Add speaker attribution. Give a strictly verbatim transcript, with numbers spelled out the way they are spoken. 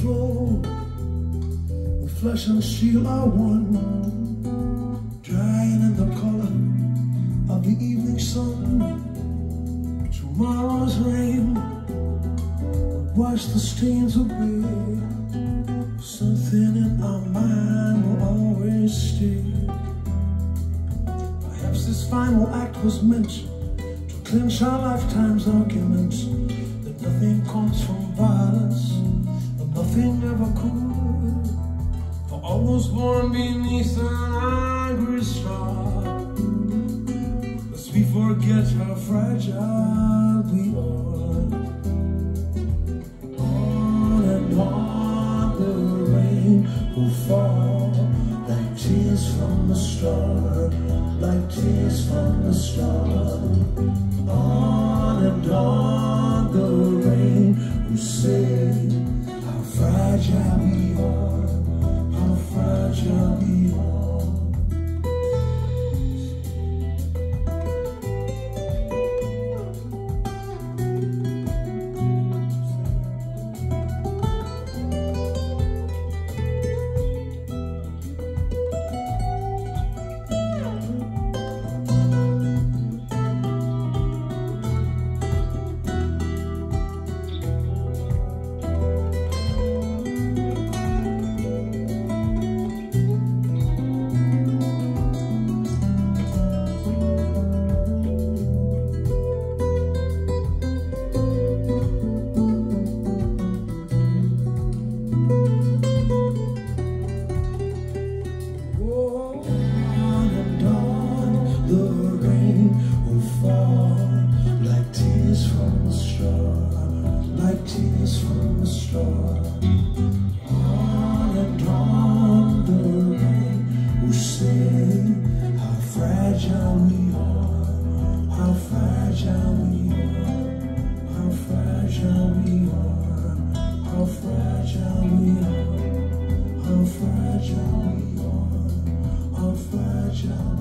Speaker 1: flow. With flesh and steel are one, drying in the color of the evening sun. Tomorrow's rain will wash the stains away. Something in our mind will always stay. Perhaps this final act was meant to clinch our lifetime's arguments, that nothing comes from violence, and nothing ever could. For all was born beneath an angry star, lest we forget how fragile we are. On and on the rain will fall, like tears from the star, like tears from the star. On and on the rain will say how fragile we are, how fragile we are. Tears from the star, on and on the rain will say how fragile we are, how fragile we are, how fragile we are, how fragile we are, how fragile we are, how fragile.